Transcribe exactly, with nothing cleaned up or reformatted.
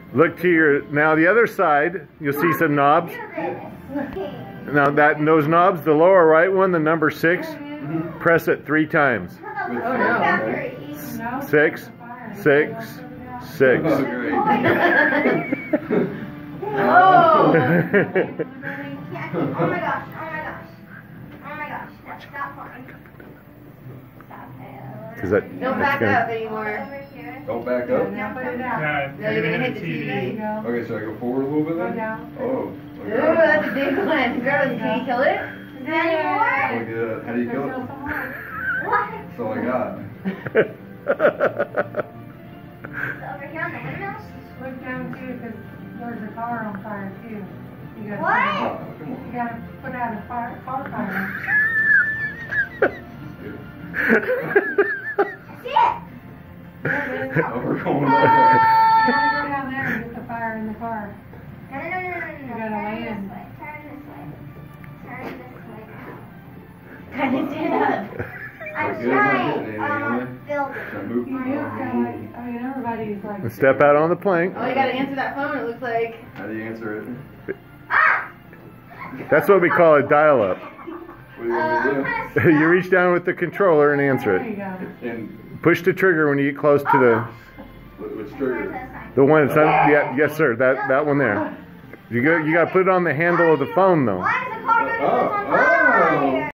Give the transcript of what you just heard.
Look to your, now the other side, you'll see some knobs. Now that those knobs, the lower right one, the number six, press it three times. Oh no. Six, six, six. Oh, great. Oh! Oh my gosh, oh my gosh. Oh my gosh. Stop, stop falling. Stop it. Cause that, Don't back gonna, up anymore. Over here. Don't back up. Now put it out. Yeah, No, you're gonna hit the T V. There you go. Okay, so I go forward a little bit Go then? down. Oh. Ooh, Look at that. that's a big one. Girl, can you kill it? Is there any more? Look at that. How do you kill it? What? That's all I got. It's over here on the windmills? Look down too, because there's a car on fire too. You gotta, What? Oh, come You on. gotta put out a fire, car fire. See it? There it is. Oh, we're going You over gotta go down there and get the fire in the car. No, no, no, no, no, no. You gotta Turn land. this way. Turn this way. Turn this way now. Kind of stand up. I'm We're good, not trying. getting anything, Um, are build Should I it. move? You do kind of like, I mean, everybody's like. Step out on the plank. Oh, you gotta answer that phone, it looks like. How do you answer it? Ah! That's what we call a dial-up. What do you want me to You reach down with the controller and answer There you it. go. do? And Push the trigger when you get close to the what- which trigger? the one that's on, yeah, yes sir, that that one there. You go you got to put it on the handle of the phone though. Why is the car doing this Oh, on oh. fire?